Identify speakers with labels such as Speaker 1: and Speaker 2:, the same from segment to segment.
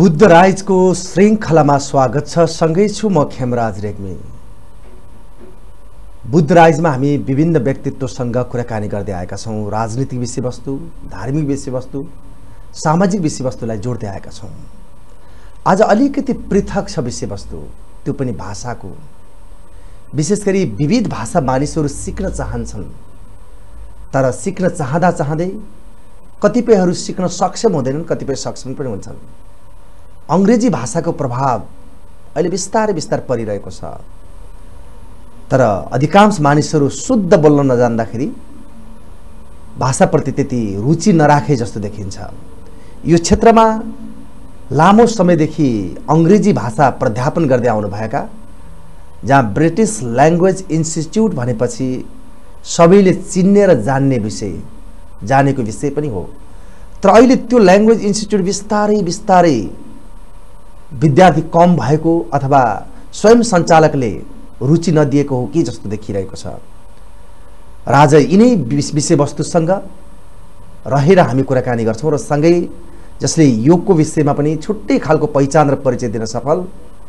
Speaker 1: बुद्ध राइजको श्रृङ्खलामा स्वागत छ। सँगै छु म खेमराज रेग्मी। बुद्ध राइजमा हामी विभिन्न व्यक्तित्वसँग कुराकानी गर्दै आएका छौँ। राजनीतिक विषयवस्तु, धार्मिक विषयवस्तु, सामाजिक विषयवस्तुलाई जोड्दै आएका छौँ। आज अलिकति पृथक छ विषयवस्तु, त्यो पनि भाषाको। विशेष गरी विविध भाषा मानिसहरू सिक्न चाहन्छन्, तर सिक्न चाहँदा चाहँदै कतिपयहरू सिक्न सक्षम हुँदैनन्, कतिपय सक्षम पनि हुन्छन्। अंग्रेजी भाषाको प्रभाव अहिले बिस्तारै बिस्तारै परिरहेको छ, तर अधिकांश मानिसहरू शुद्ध बोल्न नजान्दाखेरि भाषाप्रति त्यति रुचि नराखे जस्तो देखिन्छ। यो क्षेत्रमा लामो समयदेखि अंग्रेजी भाषा प्राध्यापन गर्दै आउनुभएका, जहाँ ब्रिटिश ल्याङ्ग्वेज इन्स्टिट्युट भनेपछि सबैले चिन्ने र जान्ने विषय, जानेको विषय पनि हो। तर अहिले त्यो ल्याङ्ग्वेज इन्स्टिट्युट बिस्तारै बिस्तारै विद्यार्थी कम भएको अथवा स्वयं सञ्चालकले रुचि नदिएको हो कि जस्तो देखिरहेको छ। र आज यिनै विषयवस्तुसँग रहेर हामी कुराकानी गर्छौँ र सँगै जसले योगको विषयमा पनि छुट्टै खालको पहिचान र परिचय दिन सफल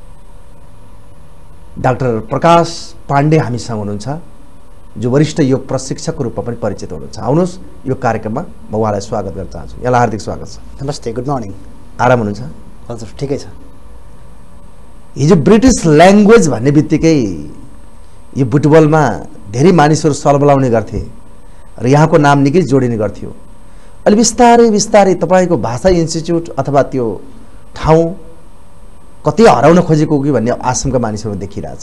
Speaker 1: डाक्टर प्रकाश पाण्डे हामीसँग हुनुहुन्छ, जो वरिष्ठ योग प्रशिक्षकको रूपमा पनि परिचित हुनुहुन्छ। आउनुहोस्, यो कार्यक्रममा म उहाँलाई स्वागत गर्न चाहन्छु। यहाँलाई हार्दिक स्वागत छ।
Speaker 2: नमस्ते, गुड मर्निङ।
Speaker 1: आराम हुनुहुन्छ?
Speaker 2: हजुर, ठिकै छ।
Speaker 1: हिजो ब्रिटिश ल्याङ्ग्वेज भन्ने बित्तिकै यो बुटवलमा धेरै मानिसहरू सलबलाउने गर्थे र यहाँको नाम निकै जोडिने गर्थ्यो। अहिले बिस्तारै बिस्तारै तपाईँको भाषा इन्स्टिट्युट अथवा त्यो ठाउँ कतै हराउन खोजेको कि भन्ने आशंका मानिसहरू देखिरहेछ।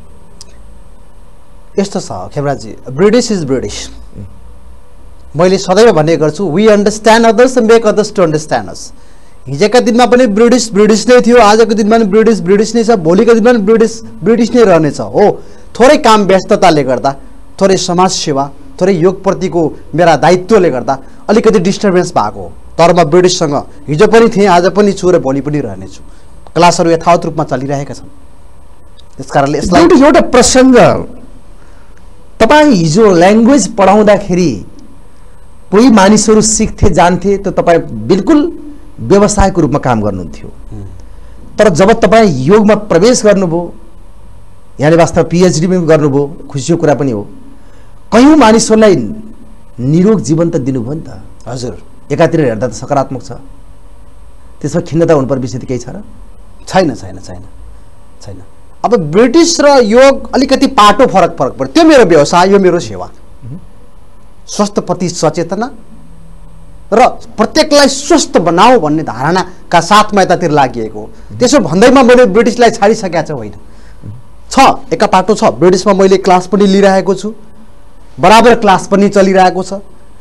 Speaker 2: यस्तो छ खेमराजी, ब्रिटिस इज ब्रिटिस। मैले सदैव भन्ने गर्छु, we understand others and make others to understand us. हिजोका दिनमा पनि ब्रिटिस ब्रिटिस नै थियो, आजको दिनमा पनि ब्रिटिस ब्रिटिस नै छ, भोलिको दिनमा पनि ब्रिटिस ब्रिटिस नै रहनेछ। हो, थोरै काम व्यस्तताले गर्दा, थोरै समाज सेवा, थोरै योगप्रतिको मेरा दायित्वले गर्दा अलिकति डिस्टर्बेन्स भएको हो। तर म ब्रिटिससँग हिजो पनि थिएँ, आज पनि छु र भोलि पनि रहनेछु। क्लासहरू यथावत रूपमा चलिरहेका छन्। त्यस कारणले यसलाई
Speaker 1: एउटा प्रसङ्ग, तपाईँ हिजो ल्याङ्ग्वेज पढाउँदाखेरि कोही मानिसहरू सिक्थे जान्थे त तपाईँ बिल्कुल व्यवसायको रूपमा काम गर्नुहुन्थ्यो। तर जब तपाईँ योगमा प्रवेश गर्नुभयो, यहाँले वास्तव पिएचडी पनि गर्नुभयो, खुसीको कुरा पनि हो। कयौँ मानिसहरूलाई निरोग जीवन त दिनुभयो नि त।
Speaker 2: हजुर,
Speaker 1: एकातिर हेर्दा त सकारात्मक छ, त्यसमा खिन्नता हुनुपर्ने विषय त केही छ र?
Speaker 2: छैन छैन छैन छैन। अब ब्रिटिस र योग अलिकति पाटो फरक पर्यो। त्यो मेरो व्यवसाय, यो मेरो सेवा। स्वास्थ्यप्रति सचेतना र प्रत्येकलाई स्वस्थ बनाऊ भन्ने धारणाका साथमा यतातिर लागिएको हो। त्यसो भन्दैमा मैले ब्रिटिसलाई छाडिसकेका चाहिँ होइन। छ, एका पाटो छ। ब्रिटिसमा मैले क्लास पनि लिइरहेको छु, बराबर क्लास पनि चलिरहेको छ।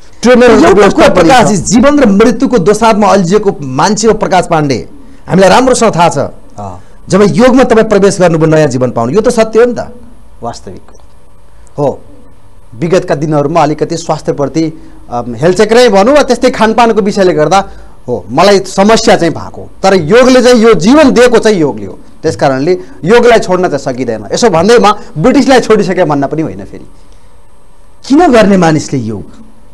Speaker 1: जीवन र मृत्युको दोसारमा अल्झिएको मान्छे हो प्रकाश पाण्डे, हामीलाई राम्रोसँग थाहा छ। जब योगमा तपाईँ प्रवेश गर्नुभयो नयाँ जीवन पाउनु, यो त सत्य हो नि त,
Speaker 2: वास्तविक हो। विगतका दिनहरूमा अलिकति स्वास्थ्यप्रति हेलचेक्रै भनौँ वा त्यस्तै खानपानको विषयले गर्दा हो मलाई समस्या चाहिँ भएको। तर योगले चाहिँ यो जीवन दिएको चाहिँ योगले हो। त्यस कारणले योगलाई छोड्न चाहिँ सकिँदैन। यसो भन्दैमा ब्रिटिसलाई छोडिसके भन्न पनि होइन। फेरि
Speaker 1: किन गर्ने मानिसले योग?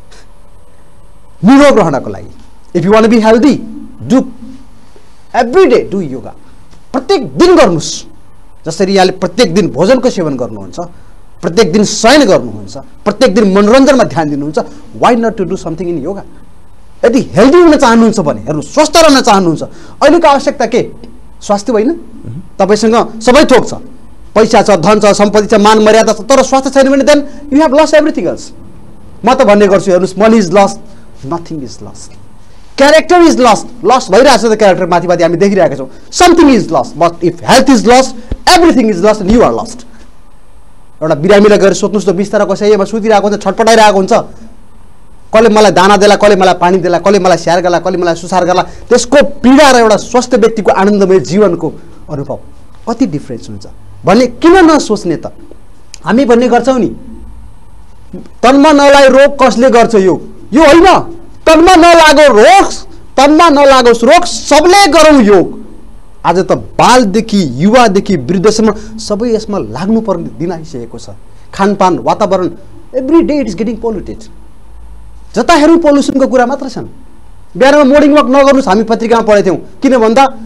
Speaker 2: निरोग रहनको लागि। If you want to be healthy, do every day do yoga. प्रत्येक दिन गर्नुहोस्। जसरी यहाँले प्रत्येक दिन भोजनको सेवन गर्नुहुन्छ, प्रत्येक दिन शयन गर्नुहुन्छ, प्रत्येक दिन मनोरञ्जनमा ध्यान दिनुहुन्छ, why not to do something in yoga? यदि हेल्दी हुन चाहनुहुन्छ भने, हेर्नु, स्वस्थ रहन चाहनुहुन्छ, अहिलेको आवश्यकता के? स्वास्थ्य होइन? तपाईँसँग सबै थोक छ, पैसा छ, धन छ, सम्पत्ति छ, मान मर्यादा छ, तर स्वास्थ्य छैन भने then you have lost everything else. म त भन्ने गर्छु, हेर्नुहोस्, money is lost, nothing is lost. Character is lost, lost भइरहेको छ त क्यारेक्टर माथि माथि हामी देखिरहेका छौँ। Something is lost, but if health is lost, everything is lost and you are lost. एउटा बिरामीलाई गएर सोध्नुहोस् त, बिस्तारा कसैमा सुतिरहेको हुन्छ, छटपटाइरहेको हुन्छ, कसले मलाई दाना देला, कसले मलाई पानी देला, कसले मलाई स्याहार गर्ला, कसले मलाई सुसार गर्ला, त्यसको पीडा र एउटा स्वस्थ व्यक्तिको आनन्दमय जीवनको अनुभव कति डिफ्रेन्स हुन्छ भन्ने किन नसोच्ने त? हामी भन्ने गर्छौँ नि, तनमा नलागे रोग कसले गर्छ? यो होइन। तनमा नलागो रोग, तनमा नलागोस् रोग, सबले गरौँ योग। आज त बालदेखि युवादेखि वृद्धसम्म सबै यसमा लाग्नुपर्ने दिन आइसकेको छ। खानपान, वातावरण, every day it is getting polluted. जता हेरौँ पोल्युसनको कुरा मात्र छन्। बिहानमा मोर्निङ वक नगर्नुहोस्, हामी पत्रिकामा पढेको थियौँ। किन भन्दा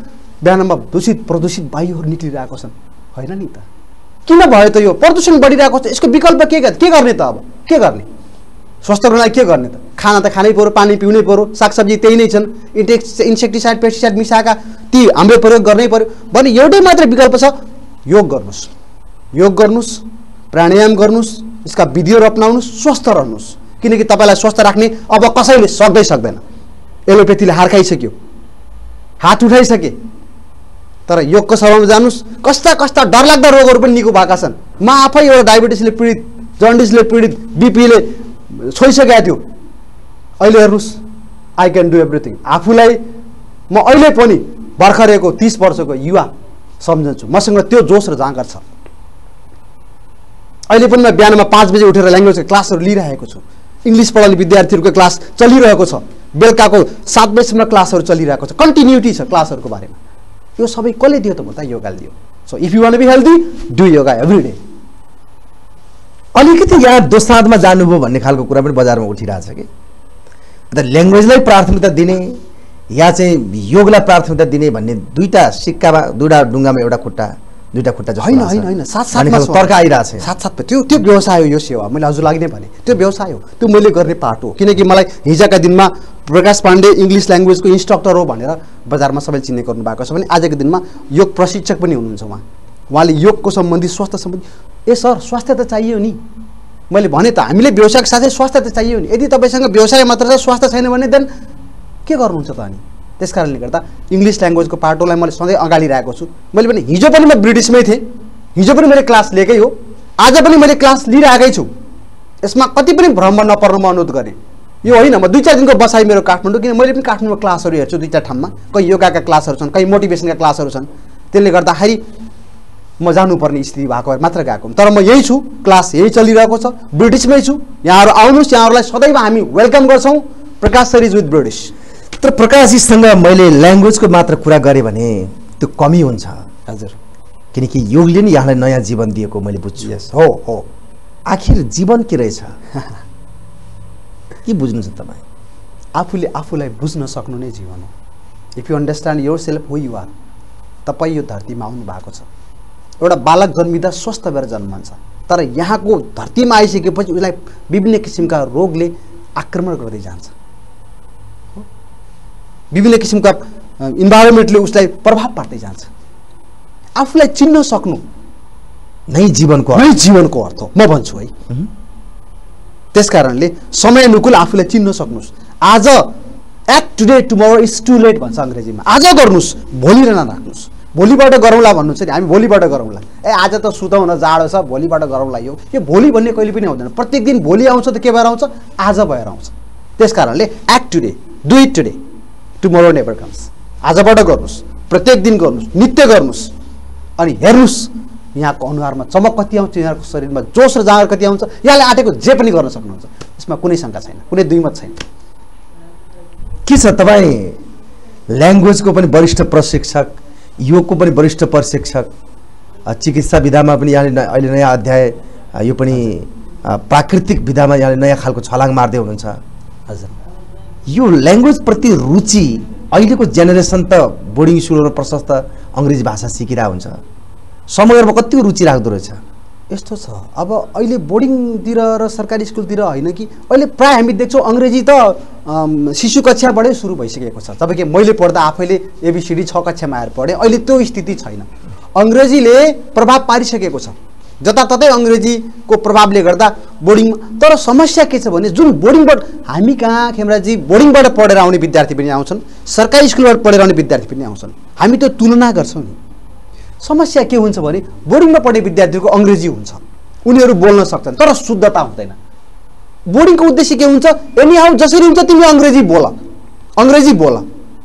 Speaker 2: बिहानमा दूषित प्रदूषित वायुहरू निक्लिरहेको छन् होइन नि त किन भयो त यो प्रदूषण बढिरहेको छ यसको विकल्प के गर्ने त अब के गर्ने स्वास्थ्यको लागि के गर्ने त खाना त खानै पर्यो पानी पिउनै पर्यो सागसब्जी त्यही नै छन् इन्सेक्टिसाइड पेस्टिसाइड मिसाएका ती हामीले प्रयोग गर्नै पर्यो भने एउटै मात्र विकल्प छ योग गर्नुस् प्राणायाम गर्नुस् यसका विधिहरू अपनाउनुस् स्वस्थ रहनुस् किनकि तपाईलाई स्वस्थ राख्ने अब कसैले सक्दैन एलोपेथीले हार खाइसक्यो हात उठाइसके तर योगको सभामा जानुस् कस्ता डरलाग्दा रोगहरू पनि निको भएका छन् म आफै एउटा डायबिटिसले पीडित जन्डिसले पीडित बीपीले छोइसकेको थियो अहिले हेर्नुस् आई क्यान डु एभ्रिथिङ आफूलाई म अहिले पनि भर्खरको 30 वर्षको युवा सम्झन्छु मसँग त्यो जोश र जाँगर छ अहिले पनि म बिहानमा 5 बजे उठेर ल्याङ्ग्वेजको क्लासहरू लिइरहेको छु इङ्ग्लिस पढाउने विद्यार्थीहरूको क्लास चलिरहेको छ बेलुकाको 7 बजेसम्म क्लासहरू चलिरहेको छ कन्टिन्युटी छ क्लासहरूको बारेमा यो सबै कसले दियो त भन्दा योगाले दियो so if you want to be healthy do yoga every day
Speaker 1: अलिकति यहाँ दोस्तादमा जानुभयो भन्ने खालको कुरा पनि बजारमा उठिरहेछ कि अन्त ल्याङ्ग्वेजलाई प्राथमिकता दिने या चाहिँ योगलाई प्राथमिकता दिने भन्ने दुईटा सिक्कामा दुईटा ढुङ्गामा एउटा खुट्टा दुईटा खुट्टा
Speaker 2: होइन साथसाथमा
Speaker 1: तर्क आइरहेछ
Speaker 2: साथसाथमा त्यो व्यवसाय हो यो सेवा मैले हजुरलाई नै भने त्यो व्यवसाय हो त्यो मैले गर्ने पार्ट हो किनकि मलाई हिजोका दिनमा प्रकाश पाण्डे इङ्ग्लिस ल्याङ्ग्वेजको इन्स्ट्रक्टर हो भनेर बजारमा सबैले चिन्ने गर्नु भएको छ भने आजको दिनमा योग प्रशिक्षक पनि हुनुहुन्छ उहाँले योगको सम्बन्धी स्वास्थ्य सम्बन्धी ए सर स्वास्थ्य त चाहियो नि मैले भने त हामीले व्यवसायको साथै स्वास्थ्य त चाहियो नि यदि तपाईँसँग व्यवसाय मात्र छ स्वास्थ्य छैन भने देन के गर्नुहुन्छ त अनि त्यस कारणले गर्दा इङ्ग्लिस ल्याङ्ग्वेजको पाटोलाई मैले सधैँ अगाडि राखेको छु मैले भने हिजो पनि म ब्रिटिसमै थिएँ हिजो पनि मैले क्लास लिएकै हो आज पनि मैले क्लास लिइरहेकै छु यसमा कति पनि भ्रम नपर्न म अनुरोध गरेँ यो होइन म 2-4 दिनको बसाइ मेरो काठमाडौँ किन मैले पनि काठमाडौँमा क्लासहरू हेर्छु 2-4 ठाउँमा कहीँ योगाका क्लासहरू छन् कहीँ मोटिभेसनका क्लासहरू छन् त्यसले गर्दाखेरि म जानुपर्ने स्थिति भएको भएर मात्र गएको तर म यही छु क्लास यही चलिरहेको छ ब्रिटिसमै छु यहाँहरू आउनुहोस् यहाँहरूलाई सदैव हामी वेलकम गर्छौँ Prakash sir is with British
Speaker 1: तर प्रकाशजीसँग मैले ल्याङ्ग्वेजको मात्र कुरा गरेँ भने त्यो कमी हुन्छ
Speaker 2: हजुर
Speaker 1: किनकि योगले नि यहाँलाई नयाँ जीवन दिएको मैले बुझ्छु
Speaker 2: यस हो
Speaker 1: आखिर जीवन के रहेछ के बुझ्नुहुन्छ तपाईँ
Speaker 2: आफूले आफूलाई बुझ्न सक्नु नै जीवन हो if you understand yourself who you are तपाईँ यो धरतीमा आउनु भएको छ एउटा बालक जन्मिँदा स्वस्थ भएर जन्मन्छ तर यहाँको धरतीमा आइसकेपछि उसलाई विभिन्न किसिमका रोगले आक्रमण गर्दै जान्छ विभिन्न किसिमका इन्भाइरोमेन्टले उसलाई प्रभाव पार्दै जान्छ आफूलाई चिन्न सक्नु
Speaker 1: नै जीवनको
Speaker 2: अर्थ हो म भन्छु है त्यस कारणले समय अनुकूल आफूलाई चिन्न सक्नुहोस् आज act today tomorrow is too late भन्छ अङ्ग्रेजीमा आज गर्नुहोस् भोलि नराख्नुहोस् भोलिबाट गरौँला भन्नुहुन्छ नि हामी भोलिबाट गरौँला आज त सुतौँ न जाडो छ भोलिबाट गरौँला यो भोलि भन्ने कहिले पनि आउँदैन प्रत्येक दिन भोलि आउँछ त के भएर आउँछ आज भएर आउँछ त्यस कारणले act today do it today tomorrow never comes आजबाट गर्नुहोस् प्रत्येक दिन गर्नुहोस् नित्य गर्नुहोस् अनि हेर्नुहोस् यहाँको अनुहारमा चमक कति आउँछ यहाँको शरीरमा जोस र जाँगर कति आउँछ यहाँले आँटेको जे पनि गर्न सक्नुहुन्छ यसमा कुनै शङ्का छैन कुनै दुईमत छैन
Speaker 1: के छ तपाईँ ल्याङ्ग्वेजको पनि वरिष्ठ प्रशिक्षक योगको पनि वरिष्ठ प्रशिक्षक चिकित्सा विधामा पनि यहाँले अहिले नयाँ अध्याय यो पनि प्राकृतिक विधामा यहाँले नयाँ खालको छलाङ मार्दै हुनुहुन्छ
Speaker 2: हजुर
Speaker 1: यो ल्याङ्ग्वेज प्रति रुचि अहिलेको जेनेरेसन त बोर्डिङ स्कुलहरू प्रशस्त अङ्ग्रेजी भाषा सिकिरहेको हुन्छ समयमा कति रुचि राख्दो रहेछ
Speaker 2: यस्तो छ अब अहिले बोर्डिङतिर र सरकारी स्कुलतिर होइन कि अहिले प्रायः हामी देख्छौँ अङ्ग्रेजी त शिशु कक्षाबाटै सुरु भइसकेको छ जबकि मैले पढ्दा आफैले एबिसिडी 6 कक्षामा आएर पढेँ अहिले त्यो स्थिति छैन अङ्ग्रेजीले प्रभाव पारिसकेको छ जताततै अङ्ग्रेजीको प्रभावले गर्दा बोर्डिङमा तर समस्या के छ भने जुन बोर्डिङबाट हामी कहाँ खेमराजी बोर्डिङबाट पढेर आउने विद्यार्थी पनि आउँछन् सरकारी स्कुलबाट पढेर आउने विद्यार्थी पनि आउँछन् हामी त्यो तुलना गर्छौँ नि समस्या के हुन्छ भने बोर्डिङमा पढ्ने विद्यार्थीको अङ्ग्रेजी हुन्छ उनीहरू बोल्न सक्छन् तर शुद्धता हुँदैन बोर्डिङको उद्देश्य के हुन्छ एनी हाउ जसरी हुन्छ तिमी अङ्ग्रेजी बोल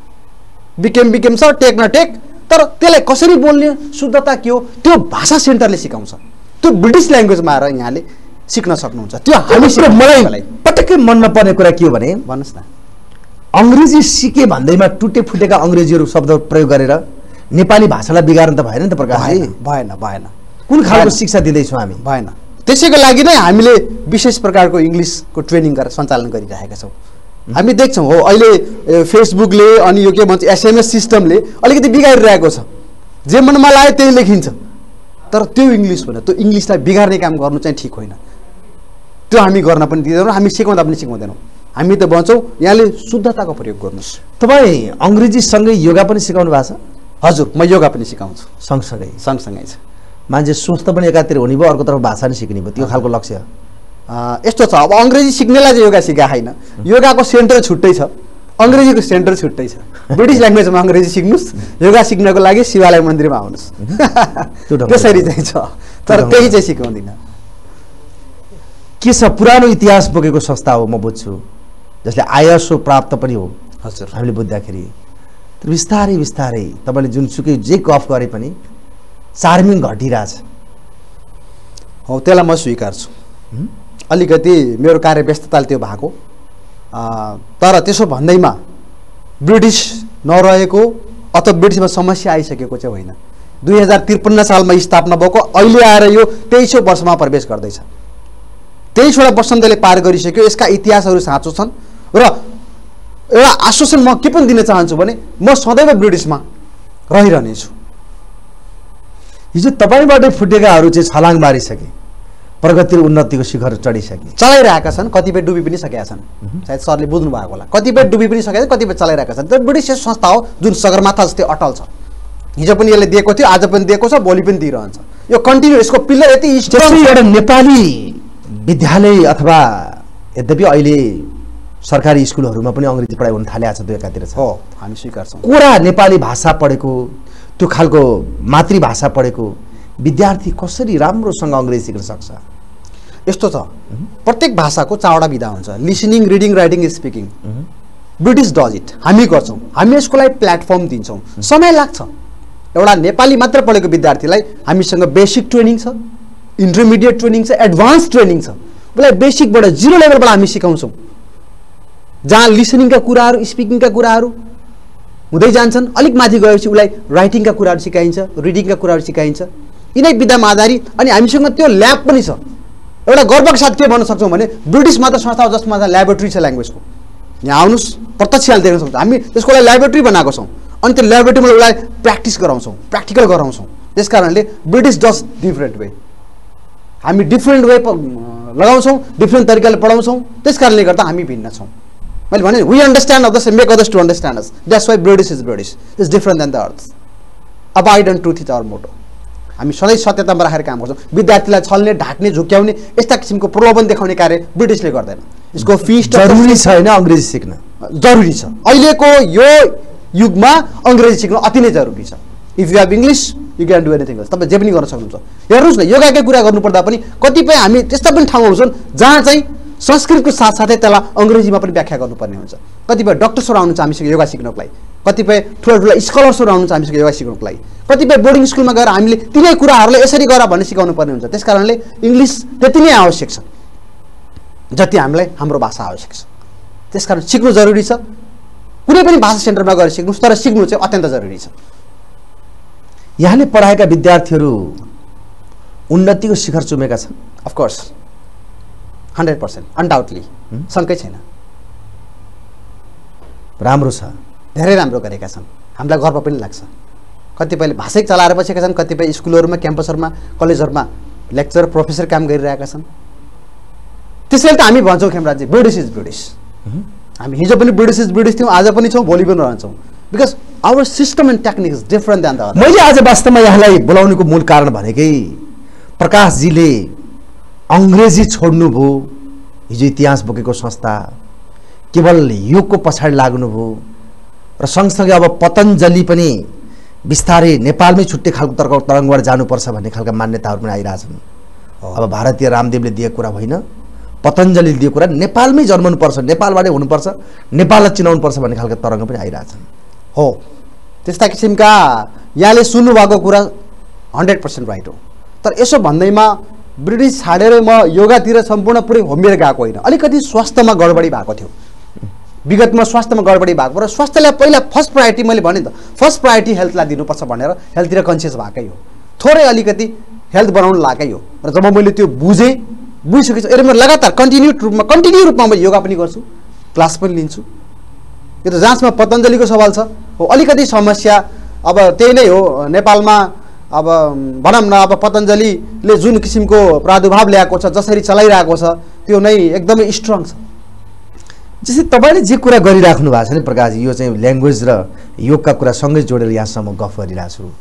Speaker 2: बिकेम सर टेक न टेक तर त्यसलाई कसरी बोल्ने शुद्धता के हो त्यो भाषा सेन्टरले सिकाउँछ त्यो ब्रिटिस ल्याङ्ग्वेजमा आएर यहाँले सिक्न सक्नुहुन्छ त्यो
Speaker 1: मलाई पटक्कै मन नपर्ने कुरा के हो भने
Speaker 2: भन्नुहोस् न
Speaker 1: अङ्ग्रेजी सिके भन्दैमा टुटे फुटेका अङ्ग्रेजीहरू शब्द प्रयोग गरेर नेपाली भाषालाई बिगार्न त भएन नि त प्रकाश
Speaker 2: भएन
Speaker 1: कुन खालको शिक्षा दिँदैछौँ हामी
Speaker 2: भएन त्यसैको लागि नै हामीले विशेष प्रकारको इङ्ग्लिसको ट्रेनिङ गरेर सञ्चालन गरिरहेका छौँ हामी देख्छौँ हो अहिले फेसबुकले अनि यो के भन्छ SMS सिस्टमले अलिकति बिगारिरहेको छ जे मनमा लाग्यो त्यही लेखिन्छ तर त्यो इङ्ग्लिस होइन त्यो इङ्ग्लिसलाई बिगार्ने काम गर्नु चाहिँ ठिक होइन त्यो हामी गर्न पनि दिँदैनौँ हामी सिकाउँदा पनि सिकाउँदैनौँ हामी त भन्छौँ यहाँले शुद्धताको प्रयोग गर्नुहोस्
Speaker 1: तपाईँ अङ्ग्रेजीसँगै योगा पनि सिकाउनु भएको छ
Speaker 2: हजुर म योगा पनि सिकाउँछु
Speaker 1: सँगसँगै
Speaker 2: छ
Speaker 1: मान्छे स्वस्थ पनि एकातिर हुने भयो अर्कोतर्फ भाषा नि सिक्ने भयो त्यो खालको लक्ष्य
Speaker 2: यस्तो छ अब अङ्ग्रेजी सिक्नेलाई चाहिँ योगा सिकाएको छैन योगाको सेन्टर छुट्टै छ अङ्ग्रेजीको सेन्टर छुट्टै छ ब्रिटिस ल्याङ्ग्वेजमा अङ्ग्रेजी सिक्नुहोस् योगा सिक्नको लागि शिवालय मन्दिरमा आउनुहोस् त्यसरी चाहिँ छ तर त्यही चाहिँ सिकाउँदिनँ
Speaker 1: के छ पुरानो इतिहास बोकेको संस्था हो म बुझ्छु जसले ISO प्राप्त पनि हो
Speaker 2: हजुर
Speaker 1: हामीले बुझ्दाखेरि तर बिस्तारै बिस्तारै तपाईँले जुनसुकै जे गफ गरे पनि चार्मिङ घटिरहेछ
Speaker 2: हो त्यसलाई म स्वीकार्छु अलिकति मेरो कार्य व्यस्तताले त्यो भएको तर त्यसो भन्दैमा ब्रिटिस नरहेको अथवा ब्रिटिसमा समस्या आइसकेको चाहिँ होइन 2053 सालमा स्थापना भएको अहिले आएर यो 23औं वर्षमा प्रवेश गर्दैछ 23वटा वसन्तले पार गरिसक्यो यसका इतिहासहरू साँचो छन् र एउटा आश्वासन म के पनि दिन चाहन्छु भने म सदैव ब्रिटिसमा रहिरहनेछु
Speaker 1: हिजो तपाईँबाटै फुटेकाहरू चाहिँ छलाङ मारिसके प्रगति र उन्नतिको शिखर चढिसके
Speaker 2: चलाइरहेका छन् कतिपय डुबी पनि सकेका छन् सायद सरले बुझ्नु भएको होला कतिपय डुबी पनि सकेका छन् कतिपय चलाइरहेका छन् तर ब्रिटिस संस्था हो जुन सगरमाथा जस्तै अटल छ हिजो पनि यसले दिएको थियो आज पनि दिएको छ भोलि पनि दिइरहन्छ यो कन्टिन्यू यसको पिलर यति
Speaker 1: एउटा नेपाली विद्यालय अथवा यद्यपि अहिले सरकारी स्कुलहरूमा पनि अङ्ग्रेजी पढाइ हुन थालेको छ त्यो एकातिर छ
Speaker 2: हो हामी स्वीकार्छौँ
Speaker 1: कोरा नेपाली भाषा पढेको त्यो खालको मातृभाषा पढेको विद्यार्थी कसरी राम्रोसँग अङ्ग्रेजी सिक्न सक्छ
Speaker 2: यस्तो छ प्रत्येक भाषाको 4वटा विधा हुन्छ listening reading writing speaking British does it हामी गर्छौँ हामी यसको लागि प्लेटफर्म दिन्छौँ समय लाग्छ एउटा नेपाली मात्र पढेको विद्यार्थीलाई हामीसँग बेसिक ट्रेनिङ छ इन्टरमिडिएट ट्रेनिङ छ एडभान्स ट्रेनिङ छ उसलाई बेसिकबाट 0 लेभलबाट हामी सिकाउँछौँ जहाँ लिसनिङका कुराहरू स्पिकिङका कुराहरू हुँदै जान्छन् अलिक माथि गएपछि उसलाई राइटिङका कुराहरू सिकाइन्छ रिडिङका कुराहरू सिकाइन्छ यिनै विधामा आधारित अनि हामीसँग त्यो ल्याब पनि छ एउटा गर्वका साथ के भन्न सक्छौँ भने ब्रिटिस मात्र संस्था हो जसमा ल्याबोरेटरी छ ल्याङ्ग्वेजको यहाँ आउनुहोस् प्रत्यक्ष देख्न सक्छौँ हामी त्यसको लागि ल्याबोरेटरी बनाएको छौँ अनि त्यो ल्याबोरेटरीमा उसलाई प्र्याक्टिस गराउँछौँ प्र्याक्टिकल गराउँछौँ त्यस कारणले ब्रिटिस डज डिफरेन्ट वे हामी डिफरेन्ट वे लगाउँछौँ डिफरेन्ट तरिकाले पढाउँछौँ त्यस कारणले गर्दा हामी भिन्न छौँ मैले भने we understand of the make others to understand us that's why British is different than the earth abide and truth is our motto हामी सधैँ सत्यतामा राखेर काम गर्छौँ विद्यार्थीलाई छल्ने ढाक्ने झुक्याउने यस्ता किसिमको प्रलोभन देखाउने कार्य ब्रिटिसले गर्दैन यसको फिस
Speaker 1: जरुरी छैन अङ्ग्रेजी सिक्न
Speaker 2: जरुरी छ अहिलेको यो युगमा अङ्ग्रेजी सिक्न अति नै जरुरी छ if you have English you can do anything else तपाईँ जे पनि गर्न सक्नुहुन्छ हेर्नुहोस् न योगाकै कुरा गर्नुपर्दा पनि कतिपय हामी त्यस्ता पनि ठाउँहरू छन् जहाँ चाहिँ संस्कृतको साथसाथै त्यसलाई अङ्ग्रेजीमा पनि व्याख्या गर्नुपर्ने हुन्छ कतिपय डक्टर्सहरू आउनुहुन्छ हामीसँग योगा सिक्नको लागि कतिपय ठुला स्कलर्सहरू आउनुहुन्छ हामीसँग योगा सिक्नको लागि कतिपय बोर्डिङ स्कुलमा गएर हामीले तिनै कुराहरूलाई यसरी गर भन्ने सिकाउनु पर्ने हुन्छ त्यस कारणले इङ्ग्लिस त्यति नै आवश्यक छ जति हामीलाई हाम्रो भाषा आवश्यक छ त्यसकारण सिक्नु जरुरी छ कुनै पनि भाषा सेन्टरमा गएर सिक्नुहोस् तर सिक्नु चाहिँ अत्यन्त जरुरी छ
Speaker 1: यहाँले पढाएका विद्यार्थीहरू उन्नतिको शिखर चुमेका छन्
Speaker 2: अफकोर्स 100% अनडाउटली शङ्कै छैन
Speaker 1: राम्रो छ
Speaker 2: धेरै राम्रो गरेका छन् हामीलाई गर्व पनि लाग्छ कतिपयले भाषै चलाएर बसेका छन् कतिपय स्कुलहरूमा क्याम्पसहरूमा कलेजहरूमा लेक्चर प्रोफेसर काम गरिरहेका छन् त्यसैले त हामी भन्छौँ खेमराजी ब्रिटिस इज ब्रिटिस हामी हिजो पनि ब्रिटिस थियौँ आज पनि छौँ भोलि पनि रहन्छौँ because our system and technique is different than the other
Speaker 1: मैले आज वास्तवमा यहाँलाई बोलाउनुको मूल कारण भनेकै प्रकाशजीले अङ्ग्रेजी छोड्नुभयो हिजो इतिहास बोकेको संस्था केवल योगको पछाडि लाग्नुभयो र सँगसँगै अब पतञ्जलि पनि बिस्तारै नेपालमै छुट्टै खालको तरङ्गबाट जानुपर्छ भन्ने खालका मान्यताहरू पनि आइरहेछन् अब भारतीय रामदेवले दिएको कुरा होइन पतञ्जलिले दिएको कुरा नेपालमै जन्मनुपर्छ नेपालबाटै हुनुपर्छ नेपाललाई चिनाउनुपर्छ भन्ने खालका तरङ्ग पनि आइरहेछन्
Speaker 2: हो त्यस्ता किसिमका यहाँले सुन्नुभएको कुरा 100% राइट हो तर यसो भन्दैमा ब्रिटिस छाडेर म योगातिर सम्पूर्ण पुरै होमिएर गएको होइन अलिकति स्वास्थ्यमा गडबडी भएको थियो विगतमा स्वास्थ्यमा गडबडी भएको र स्वास्थ्यलाई पहिला फर्स्ट प्रायोरिटी मैले भने त फर्स्ट प्रायोरिटी हेल्थलाई दिनुपर्छ भनेर हेल्थतिर कन्सियस भएकै हो थोरै अलिकति हेल्थ बनाउन लागेकै हो र जब मैले त्यो बुझिसकेछु अहिले म लगातार कन्टिन्यू रूपमा म योगा पनि गर्छु क्लास पनि लिन्छु। यो त जाँचमा पतञ्जलिको सवाल छ। हो अलिकति समस्या अब त्यही नै हो नेपालमा। अब भनौँ न अब पतञ्जलिले जुन किसिमको प्रादुर्भाव ल्याएको छ, जसरी चलाइरहेको छ, त्यो नै एकदमै स्ट्रङ छ।
Speaker 1: जस्तै तपाईँले जे कुरा गरिराख्नु भएको छ नि प्रकाश, यो चाहिँ ल्याङ्ग्वेज र योगका कुरा सँगै जोडेर यहाँसम्म गफ गरिरहेको छु।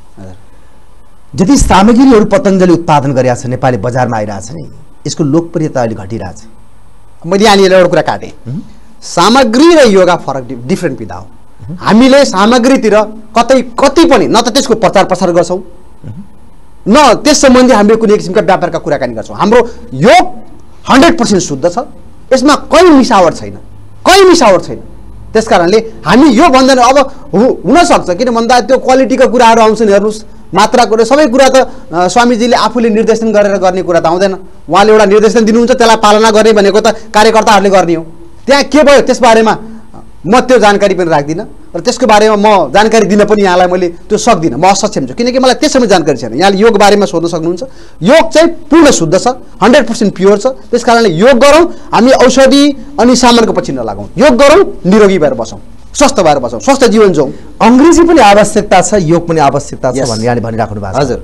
Speaker 1: जति सामग्रीहरू पतञ्जलि उत्पादन गरिरहेको छ, नेपाली बजारमा आइरहेछ नि, यसको लोकप्रियता अहिले घटिरहेछ।
Speaker 2: मैले यहाँनिर एउटा कुरा काटेँ, सामग्री र योगा फरक डिफ्रेन्ट विधा हो। हामीले सामग्रीतिर कति पनि न त त्यसको प्रचार प्रसार गर्छौँ, न त्यस सम्बन्धी हामीले कुनै किसिमका व्यापारका कुराकानी गर्छौँ। हाम्रो योग 100% शुद्ध छ, यसमा कहीँ मिसावट छैन, कहीँ मिसावट छैन। त्यस कारणले हामी यो भन्दैन। अब हुनसक्छ किन भन्दा त्यो क्वालिटीका कुराहरू आउँछन्, हेर्नुहोस् मात्रा कुरा सबै कुरा त स्वामीजीले आफूले निर्देशन गरेर गर्ने कुरा त आउँदैन। उहाँले एउटा निर्देशन दिनुहुन्छ, त्यसलाई पालना गर्ने भनेको त कार्यकर्ताहरूले गर्ने हो। त्यहाँ के भयो त्यसबारेमा म त्यो जानकारी पनि राख्दिनँ र त्यसको बारेमा म जानकारी दिन पनि यहाँलाई मैले त्यो सक्दिनँ, म असक्षम छु, किनकि मलाई त्यसैमा जानकारी छैन। यहाँले योग बारेमा सोध्न सक्नुहुन्छ। योग चाहिँ पूर्ण शुद्ध छ, 100% प्योर छ। त्यस कारणले योग गरौँ, हामी औषधि अनि सामानको पछि नलागौँ। योग गरौँ, निरोगी भएर बसौँ, स्वस्थ भएर बसौँ, स्वस्थ जीवन जाउँ।
Speaker 1: अङ्ग्रेजी पनि आवश्यकता छ, योग पनि आवश्यकता छ भन्ने यहाँले भनिराख्नु भएको छ।
Speaker 2: हजुर,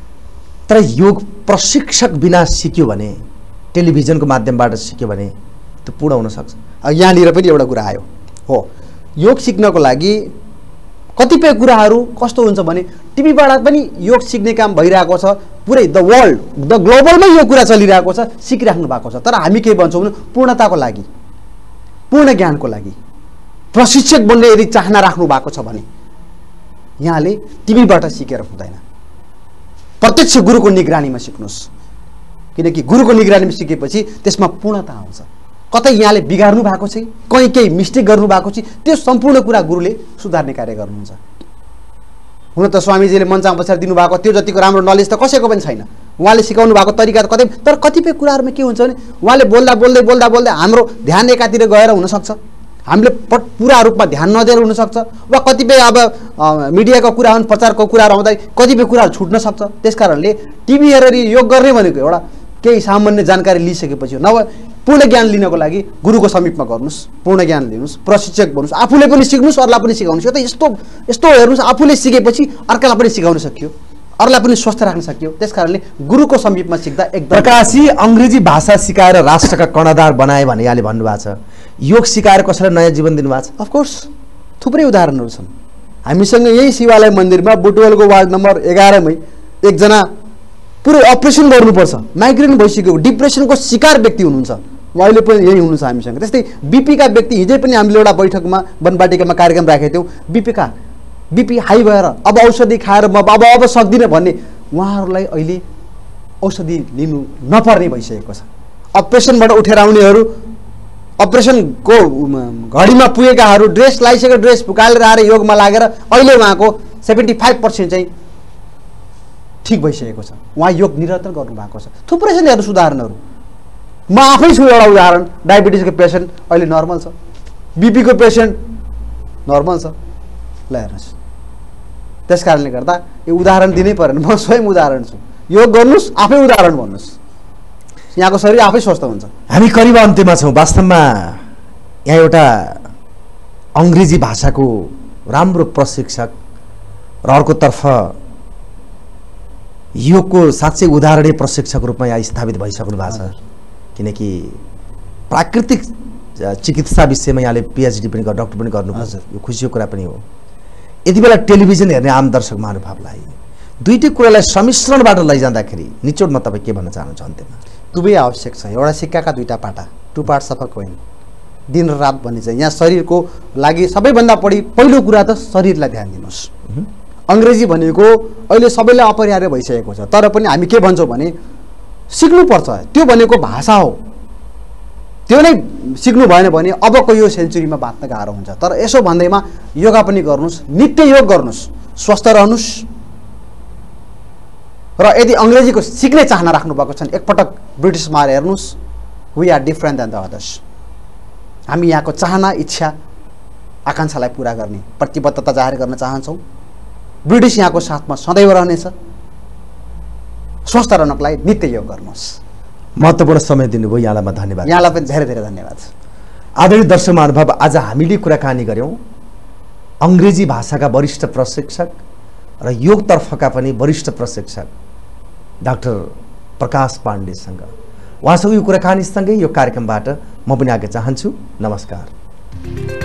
Speaker 1: तर योग प्रशिक्षक बिना सिक्यो भने, टेलिभिजनको माध्यमबाट सिक्यो भने त्यो पूर्ण हुनसक्छ।
Speaker 2: यहाँनिर पनि एउटा कुरा आयो हो, योग सिक्नको लागि कतिपय कुराहरू कस्तो हुन्छ भने टिभीबाट पनि योग सिक्ने काम भइरहेको छ, पुरै द वर्ल्ड द ग्लोबलमै यो कुरा चलिरहेको छ, सिकिराख्नु भएको छ। तर हामी के भन्छौँ भने पूर्णताको लागि, पूर्ण ज्ञानको लागि प्रशिक्षक बन्ने यदि चाहना राख्नु भएको छ भने यहाँले टिभीबाट सिकेर हुँदैन, प्रत्यक्ष गुरुको निगरानीमा सिक्नुहोस्। किनकि गुरुको निगरानीमा सिकेपछि त्यसमा पूर्णता आउँछ। कतै यहाँले बिगार्नु भएको छ, कहीँ केही मिस्टेक गर्नु भएको छ, त्यो सम्पूर्ण कुरा गुरुले सुधार्ने कार्य गर्नुहुन्छ। हुन त स्वामीजीले मञ्चमा बसेर दिनुभएको त्यो जतिको राम्रो नलेज त कसैको पनि छैन। उहाँले सिकाउनु भएको तरिका त कतै, तर कतिपय कुराहरूमा के हुन्छ भने उहाँले बोल्दा बोल्दै बोल्दा बोल्दै हाम्रो ध्यान एकातिर गएर हुनसक्छ, हामीले पुरा रूपमा ध्यान नदिएर हुनसक्छ, वा कतिपय अब मिडियाको कुरा हुन्, प्रचारको कुराहरू आउँदा कतिपय कुराहरू छुट्न सक्छ। त्यस कारणले टिभी हेरेर योग गर्ने भनेको एउटा केही सामान्य जानकारी लिइसकेपछि हो। नभए पूर्ण ज्ञान लिनको लागि गुरुको समीपमा गर्नुहोस्, पूर्ण ज्ञान लिनुहोस्, प्रशिक्षक बन्नुहोस्, आफूले पनि सिक्नुहोस्, अरूलाई पनि सिकाउनुहोस्। यो त यस्तो हेर्नुहोस्, आफूले सिकेपछि अर्कालाई पनि सिकाउन सकियो, अरूलाई पनि स्वस्थ राख्न सकियो। त्यस कारणले गुरुको समीपमा सिक्दा एकदम।
Speaker 1: प्रकाशी अङ्ग्रेजी भाषा सिकाएर राष्ट्रका कर्णधार बनाए भने यहाँले भन्नुभएको छ, योग सिकाएर कसैलाई नयाँ जीवन दिनुभएको छ?
Speaker 2: अफकोर्स थुप्रै उदाहरणहरू छन्। हामीसँग यही शिवालय मन्दिरमा बुटवलको वार्ड नम्बर 11 मै एकजना पुरै अपरेसन गर्नुपर्छ, माइग्रेन भइसकेको डिप्रेसनको शिकार व्यक्ति हुनुहुन्छ, अहिले पनि यही हुनुहुन्छ हामीसँग। त्यस्तै बिपीका व्यक्ति, हिजै पनि हामीले एउटा बैठकमा वनबाटिकामा कार्यक्रम राखेको थियौँ। बिपी हाई भएर अब औषधि खाएर म अब सक्दिनँ भन्ने उहाँहरूलाई अहिले औषधि लिनु नपर्ने भइसकेको छ। अपरेसनबाट उठेर आउनेहरू, अपरेसनको घडीमा पुगेकाहरू, ड्रेस लगाइसकेको ड्रेस फुकालेर आएर योगमा लागेर अहिले उहाँको 75% चाहिँ ठिक भइसकेको छ। उहाँ योग निरन्तर गर्नुभएको छ। थुप्रै छन् हेर्नुहोस् उदाहरणहरू। म आफै छु एउटा उदाहरण, डायबिटिजको पेसेन्ट अहिले नर्मल छ, बिपीको पेसेन्ट नर्मल छ। ल हेर्नुहोस्, त्यस कारणले गर्दा यो उदाहरण दिनै परेन, म स्वयं उदाहरण छु। योग गर्नुहोस्, आफै उदाहरण भन्नुहोस्, यहाँको शरीर आफै स्वस्थ हुन्छ।
Speaker 1: हामी करिब अन्त्यमा छौँ। वास्तवमा यहाँ एउटा अङ्ग्रेजी भाषाको राम्रो प्रशिक्षक र अर्कोतर्फ योगको साँच्चै उदाहरणीय प्रशिक्षक रूपमा यहाँ स्थापित भइसक्नु भएको छ। किनकि प्राकृतिक चिकित्सा विषयमा यहाँले पिएचडी पनि डक्टर पनि गर्नुपर्छ, यो खुसीको कुरा पनि हो। यति बेला टेलिभिजन हेर्ने आम दर्शक महानुभावलाई दुईटै कुरालाई सम्मिश्रणबाट लैजाँदाखेरि निचोडमा तपाईँ के भन्न चाहनुहुन्छ अन्त्यमा?
Speaker 2: दुवै आवश्यक छ, एउटा सिक्काका दुईटा पाटा, two parts of a coin. दिन र रात भन्ने चाहिँ यहाँ शरीरको लागि सबैभन्दा पहिलो कुरा त शरीरलाई ध्यान दिनुहोस्। अङ्ग्रेजी भनेको अहिले सबैलाई अपरिहार्य भइसकेको छ, तर पनि हामी के भन्छौँ भने सिक्नुपर्छ, त्यो भनेको भाषा हो, त्यो नै सिक्नु भएन भने अबको यो सेन्चुरीमा बाँच्न गाह्रो हुन्छ। तर यसो भन्दैमा योगा पनि गर्नुहोस्, नित्य योग गर्नुहोस्, स्वस्थ रहनुहोस्। र यदि अङ्ग्रेजीको सिक्ने चाहना राख्नु भएको छ भने एकपटक ब्रिटिसमा आएर हेर्नुहोस्, we are different than the others. हामी यहाँको चाहना, इच्छा, आकाङ्क्षालाई पुरा गर्ने प्रतिबद्धता जाहेर गर्न चाहन्छौँ। ब्रिटिस यहाँको साथमा सदैव रहनेछ। स्वस्थ रहनको लागि नित्य योग गर्नुहोस्।
Speaker 1: महत्त्वपूर्ण समय दिनुभयो, यहाँलाई म धन्यवाद।
Speaker 2: यहाँलाई पनि धेरै धेरै धन्यवाद।
Speaker 1: आदरणीय दर्शक महानुभाव, आज हामीले कुराकानी गर्यौं अंग्रेजी भाषाका वरिष्ठ प्रशिक्षक र योगतर्फका पनि वरिष्ठ प्रशिक्षक डाक्टर प्रकाश पाण्डेसँग। उहाँसँग यो कुराकानीसँगै यो कार्यक्रमबाट म पनि आगे चाहन्छु। नमस्कार।